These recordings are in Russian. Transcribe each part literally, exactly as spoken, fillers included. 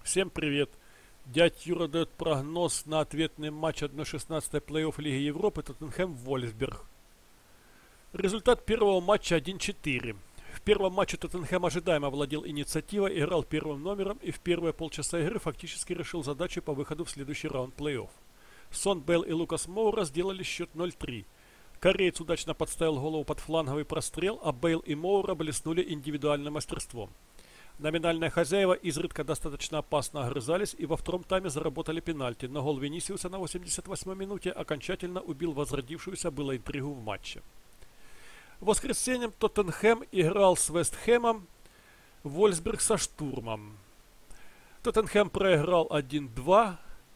Всем привет! Дядь Юра дает прогноз на ответный матч одна шестнадцатая плей-офф Лиги Европы Тоттенхэм-Вольсберг. Результат первого матча один четыре. В первом матче Тоттенхэм ожидаемо владел инициативой, играл первым номером и в первые полчаса игры фактически решил задачу по выходу в следующий раунд плей-офф. Сон Белл и Лукас Моура сделали счет ноль три. Кореец удачно подставил голову под фланговый прострел, а Бейл и Моура блеснули индивидуальным мастерством. Номинальные хозяева изредка достаточно опасно огрызались и во втором тайме заработали пенальти, но гол Винисиуса на восемьдесят восьмой минуте окончательно убил возродившуюся было интригу в матче. В воскресенье Тоттенхэм играл с Вестхэмом, Вольсберг со Штурмом. Тоттенхэм проиграл один-два,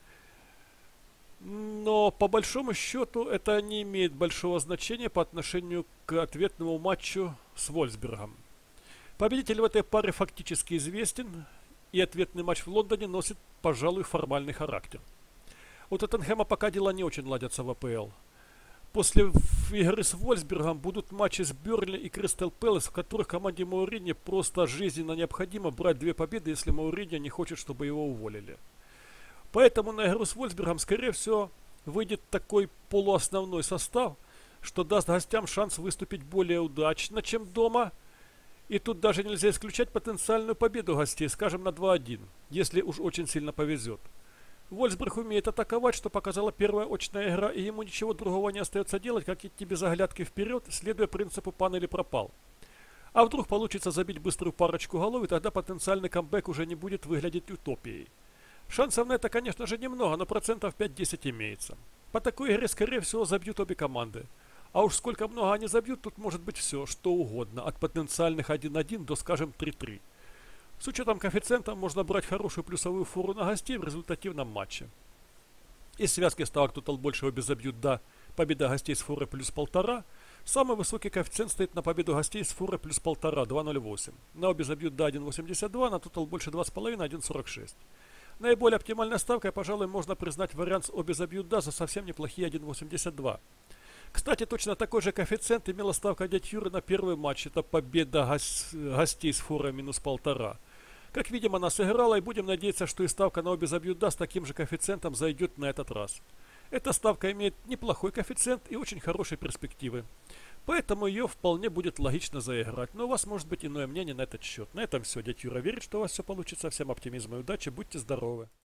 но по большому счету это не имеет большого значения по отношению к ответному матчу с Вольсбергом. Победитель в этой паре фактически известен, и ответный матч в Лондоне носит, пожалуй, формальный характер. У Тоттенхэма пока дела не очень ладятся в АПЛ. После игры с Вольсбергом будут матчи с Бернли и Кристал Пэлас, в которых команде Мауриньо просто жизненно необходимо брать две победы, если Мауриньо не хочет, чтобы его уволили. Поэтому на игру с Вольсбергом, скорее всего, выйдет такой полуосновной состав, что даст гостям шанс выступить более удачно, чем дома. И тут даже нельзя исключать потенциальную победу гостей, скажем, на два-один, если уж очень сильно повезет. Вольсберг умеет атаковать, что показала первая очная игра, и ему ничего другого не остается делать, как идти без оглядки вперед, следуя принципу «пан или пропал». А вдруг получится забить быструю парочку голов, и тогда потенциальный камбэк уже не будет выглядеть утопией. Шансов на это, конечно же, немного, но процентов пять-десять имеется. По такой игре, скорее всего, забьют обе команды. А уж сколько много они забьют, тут может быть все, что угодно, от потенциальных один-один до, скажем, три-три. С учетом коэффициента можно брать хорошую плюсовую фору на гостей в результативном матче. Из связки ставок Total больше обе забьют да, победа гостей с форой плюс полтора. Самый высокий коэффициент стоит на победу гостей с форой плюс полтора, два ноль восемь. На обе забьют да один восемьдесят два, на Total больше два с половиной, один сорок шесть. Наиболее оптимальной ставкой, пожалуй, можно признать вариант с обе забьют да за совсем неплохие один восемьдесят два. Кстати, точно такой же коэффициент имела ставка дядь Юры на первый матч. Это победа гос гостей с форой минус полтора. Как видим, она сыграла, и будем надеяться, что и ставка на обе забьют да с таким же коэффициентом зайдет на этот раз. Эта ставка имеет неплохой коэффициент и очень хорошие перспективы. Поэтому ее вполне будет логично заиграть. Но у вас может быть иное мнение на этот счет. На этом все. Дядь Юра верит, что у вас все получится. Всем оптимизма и удачи. Будьте здоровы.